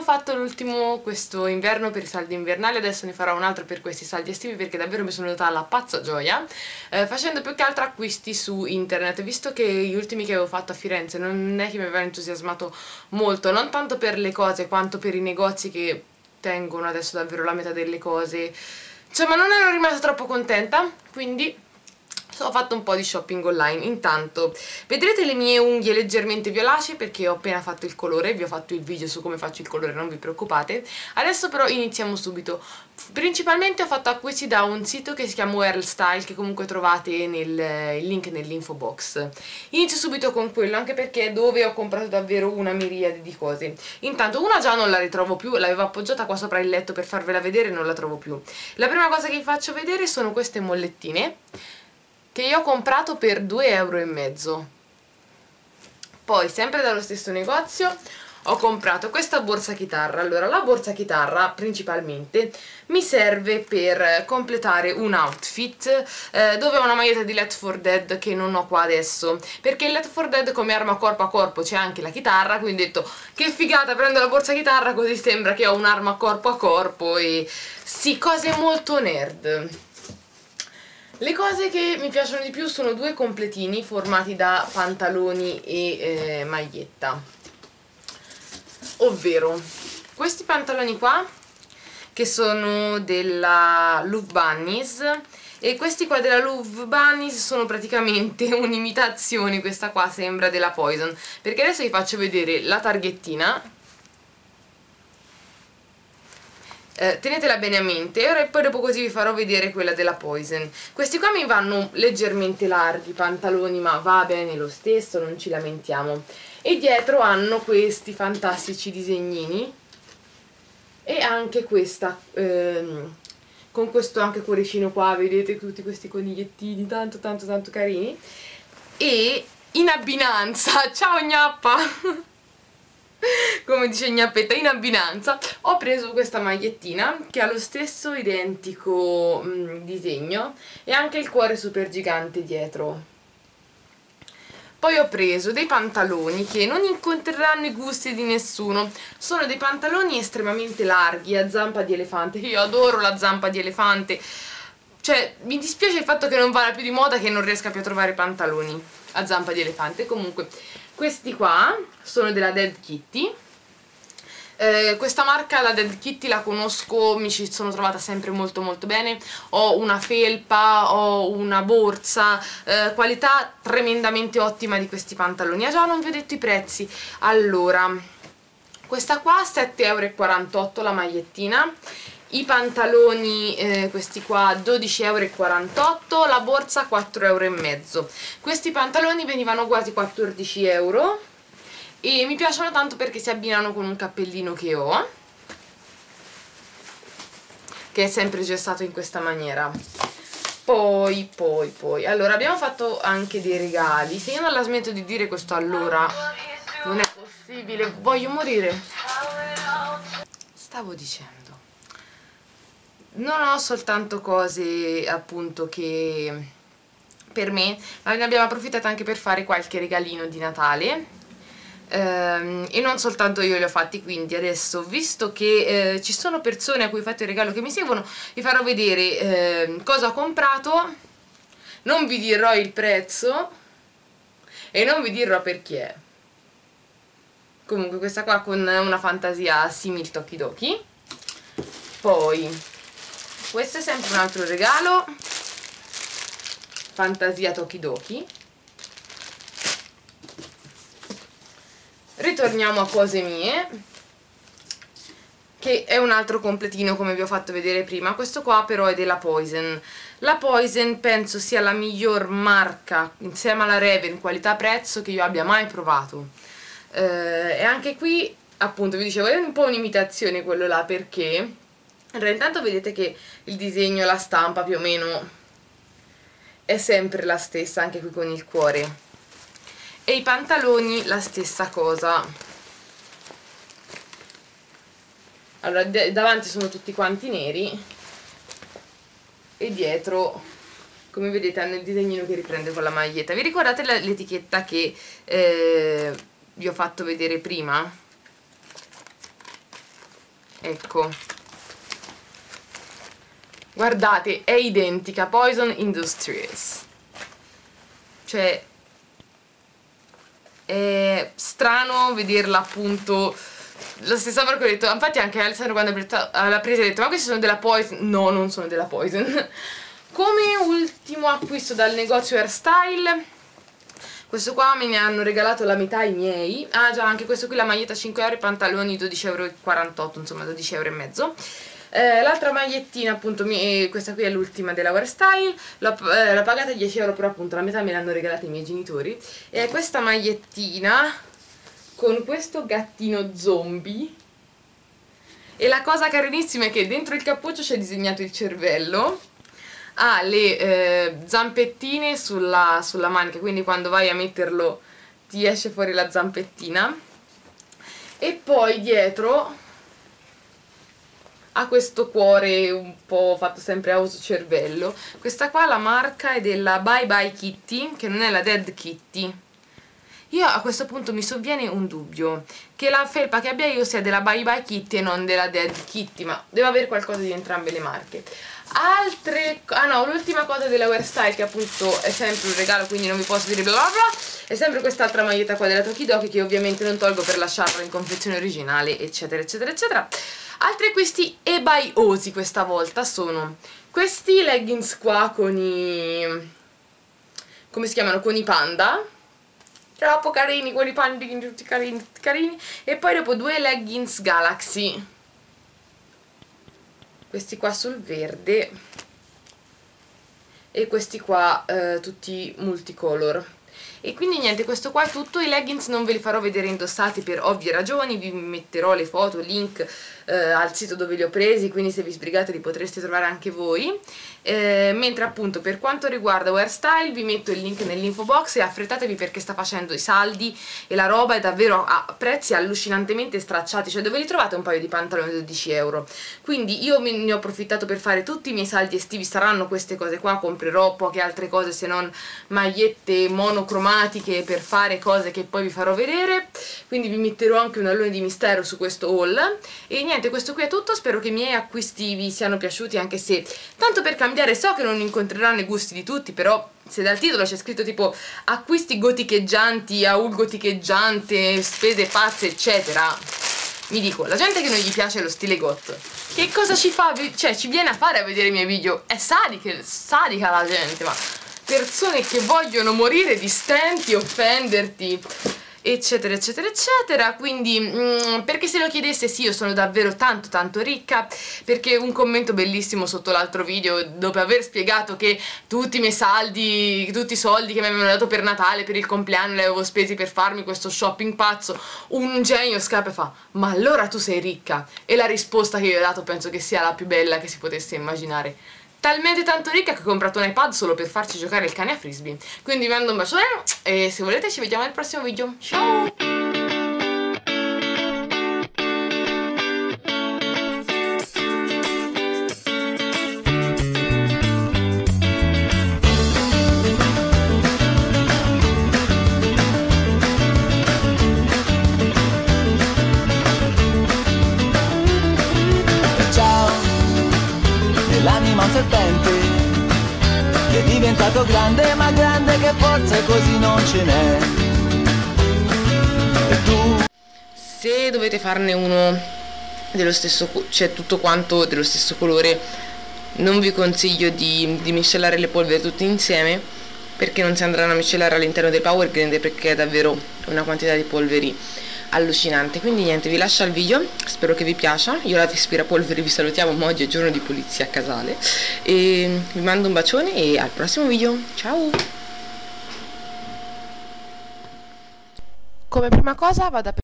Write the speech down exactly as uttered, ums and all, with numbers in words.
fatto l'ultimo questo inverno per i saldi invernali, adesso ne farò un altro per questi saldi estivi perché davvero mi sono venuta alla pazza gioia, eh, facendo più che altro acquisti su internet, visto che gli ultimi che avevo fatto a Firenze non è che mi avevano entusiasmato molto, non tanto per le cose quanto per i negozi che tengono adesso davvero la metà delle cose, insomma non ero rimasta troppo contenta, quindi ho fatto un po' di shopping online. Intanto vedrete le mie unghie leggermente violacee perché ho appena fatto il colore, vi ho fatto il video su come faccio il colore, non vi preoccupate. Adesso però iniziamo subito. Principalmente ho fatto acquisti da un sito che si chiama Wearl Style, che comunque trovate nel il link nell'info box. Inizio subito con quello, anche perché è dove ho comprato davvero una miriade di cose. Intanto una già non la ritrovo più, l'avevo appoggiata qua sopra il letto per farvela vedere e non la trovo più. La prima cosa che vi faccio vedere sono queste mollettine che io ho comprato per due euro e mezzo. Poi sempre dallo stesso negozio ho comprato questa borsa chitarra. Allora, la borsa chitarra principalmente mi serve per completare un outfit eh, dove ho una maglietta di Left four Dead che non ho qua adesso, perché in Left four Dead come arma corpo a corpo c'è anche la chitarra, quindi ho detto che figata, prendo la borsa chitarra così sembra che ho un'arma corpo a corpo. E sì, cose molto nerd. Le cose che mi piacciono di più sono due completini formati da pantaloni e eh, maglietta, ovvero questi pantaloni qua che sono della Love Bunnies e questi qua della Love Bunnies sono praticamente un'imitazione, questa qua sembra della Poison, perché adesso vi faccio vedere la targhettina. Eh, tenetela bene a mente e ora, poi dopo così vi farò vedere quella della Poison. Questi qua mi vanno leggermente larghi, pantaloni, ma va bene lo stesso, non ci lamentiamo. E dietro hanno questi fantastici disegnini e anche questa, ehm, con questo anche cuoricino qua, vedete tutti questi conigliettini tanto tanto tanto carini. E in abbinanza, ciao gnappa! Come dice Gnappetta, in abbinanza ho preso questa magliettina che ha lo stesso identico mh, disegno e anche il cuore super gigante dietro. Poi ho preso dei pantaloni che non incontreranno i gusti di nessuno, sono dei pantaloni estremamente larghi a zampa di elefante. Io adoro la zampa di elefante, cioè mi dispiace il fatto che non vada più di moda, che non riesca più a trovare pantaloni a zampa di elefante. Comunque questi qua sono della Dead Kitty. Eh, questa marca, la Dead Kitty, la conosco, mi ci sono trovata sempre molto molto bene. Ho una felpa, ho una borsa, eh, qualità tremendamente ottima di questi pantaloni. Ah già, non vi ho detto i prezzi. Allora, questa qua sette e quarantotto euro la magliettina, i pantaloni eh, questi qua dodici e quarantotto euro, la borsa quattro e mezzo euro. Questi pantaloni venivano quasi quattordici euro e mi piacciono tanto perché si abbinano con un cappellino che ho, che è sempre gessato in questa maniera. Poi, poi, poi, allora abbiamo fatto anche dei regali. Se io non la smetto di dire questo allora non è possibile, voglio morire. Stavo dicendo, non ho soltanto cose appunto che per me, ma ne abbiamo approfittato anche per fare qualche regalino di Natale, ehm, e non soltanto io li ho fatti. Quindi adesso, visto che eh, ci sono persone a cui ho fatto il regalo che mi seguono, vi farò vedere eh, cosa ho comprato. Non vi dirò il prezzo e non vi dirò perché. Comunque questa qua con una fantasia simil Tokidoki. Poi questo è sempre un altro regalo, fantasia Tokidoki. Ritorniamo a cose mie, che è un altro completino come vi ho fatto vedere prima. Questo qua però è della Poison. La Poison penso sia la miglior marca insieme alla Raven qualità prezzo che io abbia mai provato, eh, e anche qui appunto vi dicevo è un po' un'imitazione quello là, perché intanto vedete che il disegno, la stampa più o meno è sempre la stessa, anche qui con il cuore, e i pantaloni la stessa cosa. Allora, davanti sono tutti quanti neri e dietro, come vedete, hanno il disegnino che riprende con la maglietta. Vi ricordate l'etichetta che eh, vi ho fatto vedere prima? ecco, guardate, è identica, Poison Industries, cioè è strano vederla appunto la stessa marca. Ho detto, infatti anche Alessandro quando l'ha presa ha detto ma questi sono della Poison. No, non sono della Poison. Come ultimo acquisto dal negozio Hairstyle, questo qua me ne hanno regalato la metà i miei. Ah già, anche questo qui, la maglietta cinque euro, i pantaloni dodici e quarantotto euro, insomma dodici euro e mezzo. Eh, l'altra magliettina appunto, mi, questa qui è l'ultima della Hairstyle, l'ho eh, pagata dieci euro, però appunto la metà me l'hanno regalata i miei genitori. E questa magliettina con questo gattino zombie, e la cosa carinissima è che dentro il cappuccio c'è disegnato il cervello, ha le eh, zampettine sulla, sulla manica, quindi quando vai a metterlo ti esce fuori la zampettina, e poi dietro ha questo cuore un po' fatto sempre a uso cervello. Questa qua, la marca è della Bye Bye Kitty, che non è la Dead Kitty. Io a questo punto mi sovviene un dubbio, che la felpa che abbia io sia della Bye Bye Kitty e non della Dead Kitty, ma deve avere qualcosa di entrambe le marche. Altre, ah no, l'ultima cosa della Hairstyle, che appunto è sempre un regalo, quindi non vi posso dire bla bla bla, è sempre quest'altra maglietta qua della Tokidoki, che ovviamente non tolgo per lasciarla in confezione originale, eccetera eccetera eccetera. Altri acquisti ebaiosi questa volta sono questi leggings qua con i, come si chiamano, con i panda, troppo carini, quelli pandi tutti carini, tutti carini. E poi dopo due leggings Galaxy, questi qua sul verde e questi qua eh, tutti multicolor. E quindi niente, questo qua è tutto. I leggings non ve li farò vedere indossati per ovvie ragioni, vi metterò le foto, link eh, al sito dove li ho presi, quindi se vi sbrigate li potreste trovare anche voi. Eh, mentre appunto per quanto riguarda Hairstyle vi metto il link nell'info box, e affrettatevi perché sta facendo i saldi e la roba è davvero a prezzi allucinantemente stracciati, cioè dove li trovate un paio di pantaloni dodici euro. Quindi io me ne ho approfittato per fare tutti i miei saldi estivi, saranno queste cose qua, comprerò poche altre cose se non magliette monocromatiche per fare cose che poi vi farò vedere, quindi vi metterò anche un allone di mistero su questo haul. E niente, questo qui è tutto, spero che i miei acquisti vi siano piaciuti, anche se tanto per cambiare so che non incontreranno i gusti di tutti, però se dal titolo c'è scritto tipo acquisti goticheggianti, haul goticheggiante, spese pazze eccetera, mi dico, la gente che non gli piace lo stile goth, che cosa ci fa? Cioè ci viene a fare a vedere i miei video? È sadica, sadica la gente, ma persone che vogliono morire di stenti, offenderti eccetera eccetera eccetera. Quindi mm, perché se lo chiedesse, sì, io sono davvero tanto tanto ricca, perché un commento bellissimo sotto l'altro video, dopo aver spiegato che tutti i miei saldi, tutti i soldi che mi avevano dato per Natale, per il compleanno, li avevo spesi per farmi questo shopping pazzo, un genio scappa e fa: ma allora tu sei ricca? E la risposta che io ho dato penso che sia la più bella che si potesse immaginare: talmente tanto ricca che ho comprato un iPad solo per farci giocare il cane a frisbee. Quindi vi mando un bacione e se volete ci vediamo nel prossimo video. Ciao! L'anima un serpente che è diventato grande, ma grande che forse così non ce n'è. E tu? Se dovete farne uno dello stesso, cioè tutto quanto dello stesso colore, non vi consiglio di, di miscelare le polveri tutte insieme, perché non si andranno a miscelare all'interno del power grinder, perché è davvero una quantità di polveri allucinante. Quindi niente, vi lascio al video, spero che vi piaccia. Io la Aspirapolvere vi salutiamo, ma oggi è giorno di pulizia a casale, e vi mando un bacione e al prossimo video, ciao! Come prima cosa vado a